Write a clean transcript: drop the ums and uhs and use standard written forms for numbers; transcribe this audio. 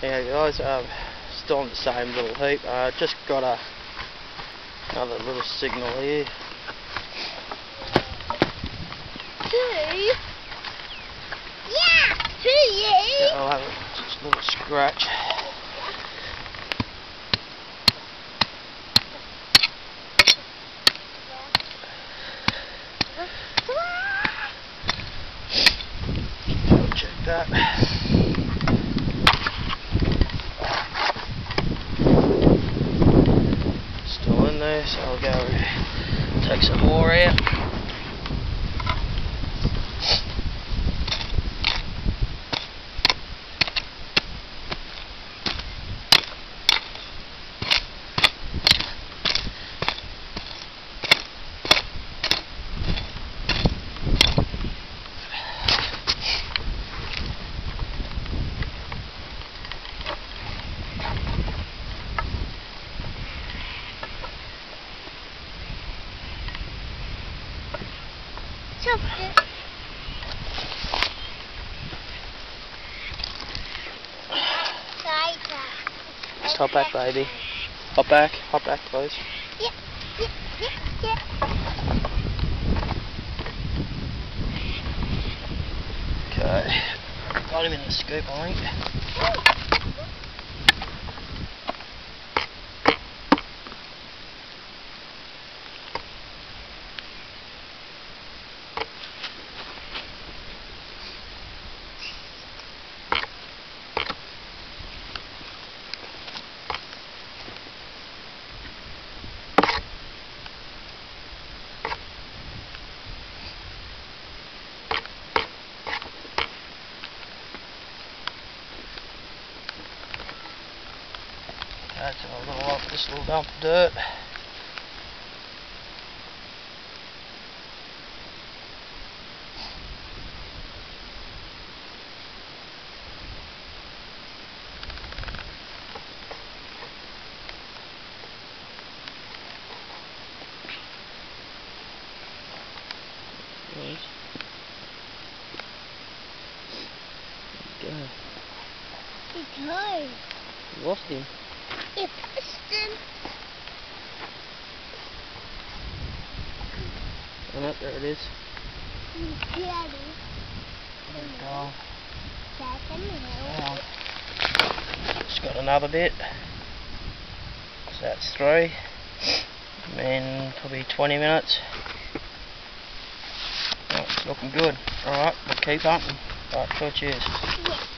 Yeah guys, still on the same little heap. Just got another little signal here. Two? Yeah, two, yeah. I'll have just a little scratch. Check that. Still in there, so I'll go take some more out. Just hop back, baby. Hop back, please. Yeah, yeah, yeah, yeah. Okay, got him in the scoop, I think. That's a little off this little dump of dirt. Go. Go. You lost him. You pushed him. Oh no, there it is. Daddy. Down. Down. Just got another bit. So that's 3. And then probably 20 minutes. Oh, it's looking good. Alright, we'll keep hunting. Alright, cool, cheers. Yeah.